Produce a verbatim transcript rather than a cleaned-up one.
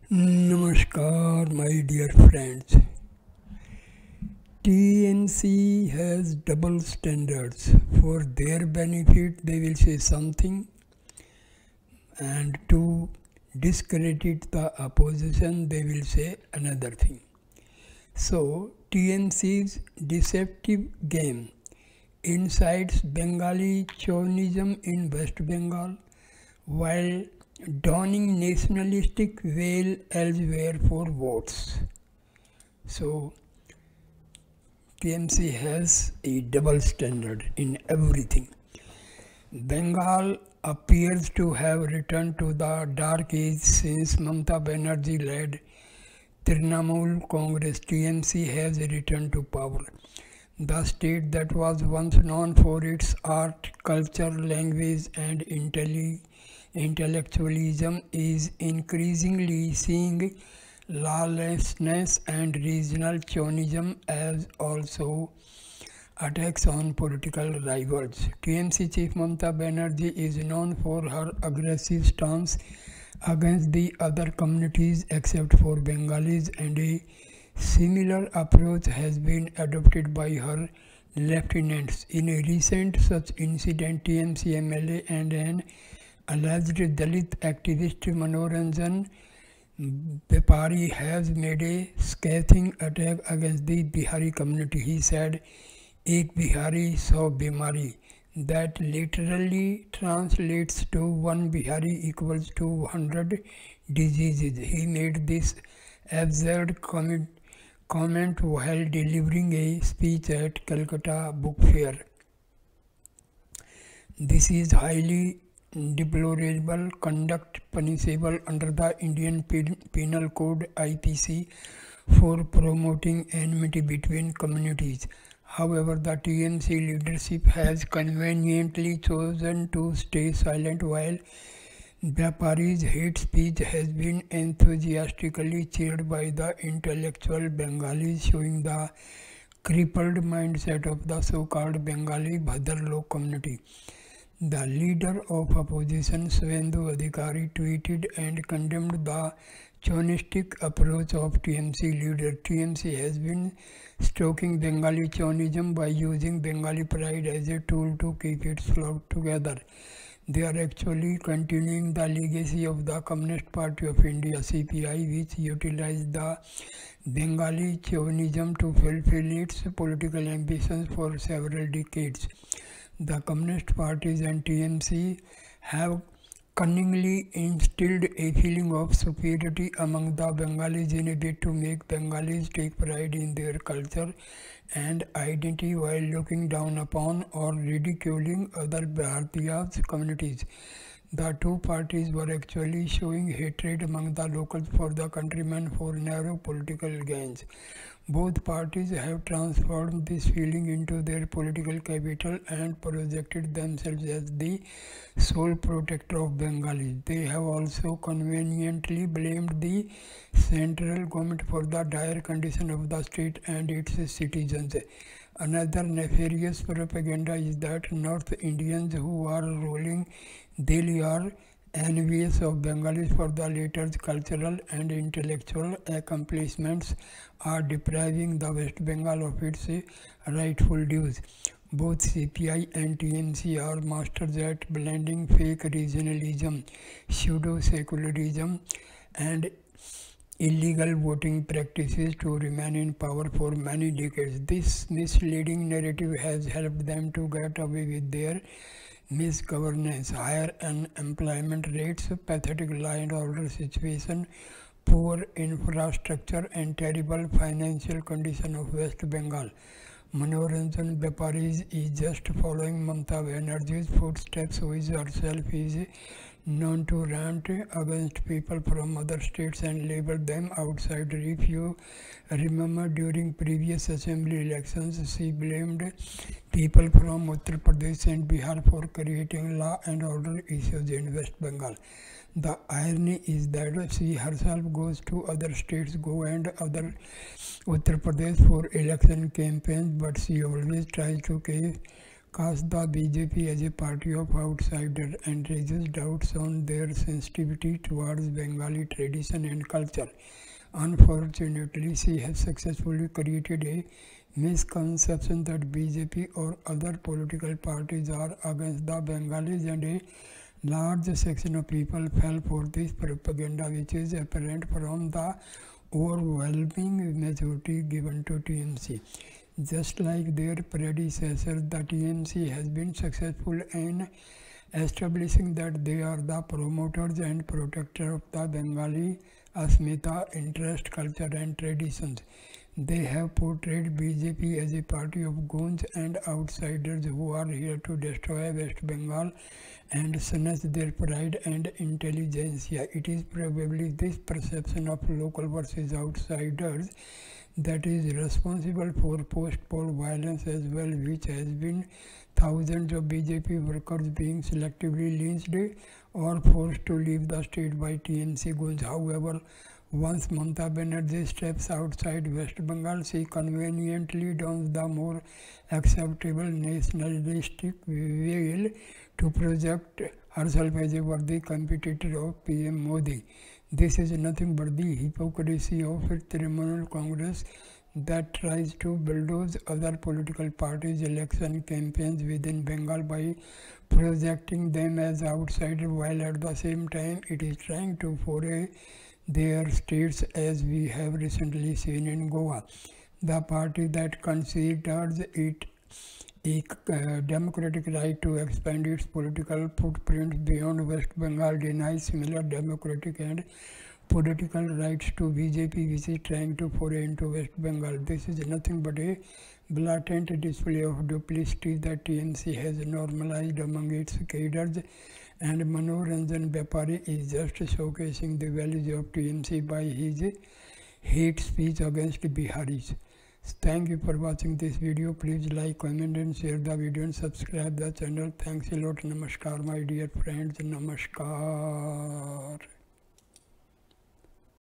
Namaskar, my dear friends. T N C has double standards. For their benefit, they will say something, and to discredit the opposition, they will say another thing. So, T N C's deceptive game incites Bengali chauvinism in West Bengal, while donning nationalistic veil elsewhere for votes. So, T M C has a double standard in everything. Bengal appears to have returned to the dark age since Mamata Banerjee led Trinamool Congress. T M C has returned to power. The state that was once known for its art, culture, language, and intelli- intellectualism is increasingly seeing lawlessness and regional chauvinism as also attacks on political rivals. T M C chief Mamata Banerjee is known for her aggressive stance against the other communities except for Bengalis, and a similar approach has been adopted by her lieutenants. In a recent such incident, T M C M L A and an alleged Dalit activist Manoranjan Bepari has made a scathing attack against the Bihari community. He said, "Ek Bihari so bimari," that literally translates to one Bihari equals to one hundred diseases. He made this absurd comment, comment while delivering a speech at Calcutta Book Fair. This is highly deplorable conduct punishable under the Indian Penal Code I P C for promoting enmity between communities. However, the T M C leadership has conveniently chosen to stay silent while Bepari's hate speech has been enthusiastically cheered by the intellectual Bengalis, showing the crippled mindset of the so-called Bengali Bhadarlok community. The leader of opposition, Svendu Adhikari, tweeted and condemned the chauvinistic approach of T M C leader. T M C has been stoking Bengali chauvinism by using Bengali pride as a tool to keep its flock together. They are actually continuing the legacy of the Communist Party of India, C P I, which utilized the Bengali chauvinism to fulfill its political ambitions for several decades. The Communist parties and T M C have cunningly instilled a feeling of superiority among the Bengalis in a bid to make Bengalis take pride in their culture and identity while looking down upon or ridiculing other Bharatiya communities. The two parties were actually showing hatred among the locals for the countrymen for narrow political gains. Both parties have transformed this feeling into their political capital and projected themselves as the sole protector of Bengalis. They have also conveniently blamed the central government for the dire condition of the state and its citizens. Another nefarious propaganda is that North Indians who are ruling Delhi are envious of Bengalis for the latter's cultural and intellectual accomplishments are depriving the West Bengal of its rightful dues. Both C P I and T M C are masters at blending fake regionalism, pseudo-secularism, and illegal voting practices to remain in power for many decades. This misleading narrative has helped them to get away with their misgovernance, higher unemployment rates, pathetic law and order situation, poor infrastructure, and terrible financial condition of West Bengal. Manoranjan Bepari is just following Mamata Banerjee's footsteps, who is herself is known to rant against people from other states and label them outsiders. If you remember, during previous assembly elections, she blamed people from Uttar Pradesh and Bihar for creating law and order issues in West Bengal. The irony is that she herself goes to other states, Goa and other Uttar Pradesh for election campaigns, but she always tries to keep cast the B J P as a party of outsiders and raises doubts on their sensitivity towards Bengali tradition and culture. Unfortunately, she has successfully created a misconception that B J P or other political parties are against the Bengalis, and a large section of people fell for this propaganda, which is apparent from the overwhelming majority given to T M C. Just like their predecessors, the T M C has been successful in establishing that they are the promoters and protectors of the Bengali Asmita interest, culture and traditions. They have portrayed B J P as a party of goons and outsiders who are here to destroy West Bengal and snatch their pride and intelligentsia. It is probably this perception of local versus outsiders that is responsible for post-poll violence as well, which has been thousands of B J P workers being selectively lynched or forced to leave the state by T M C goons. However, once Mamata Banerjee steps outside West Bengal, she conveniently dons the more acceptable nationalistic veil to project herself as a worthy competitor of P M Modi. This is nothing but the hypocrisy of a Trinamool Congress that tries to bulldoze other political parties' election campaigns within Bengal by projecting them as outsiders, while at the same time it is trying to foray their states, as we have recently seen in Goa. The party that considers it a uh, democratic right to expand its political footprint beyond West Bengal denies similar democratic and political rights to B J P, which is trying to foray into West Bengal. This is nothing but a blatant display of duplicity that T M C has normalized among its cadres, and Manoranjan Bepari is just showcasing the values of T M C by his hate speech against Biharis. Thank you for watching this video. Please like, comment and share the video and subscribe the channel. Thanks a lot. Namaskar my dear friends. Namaskar.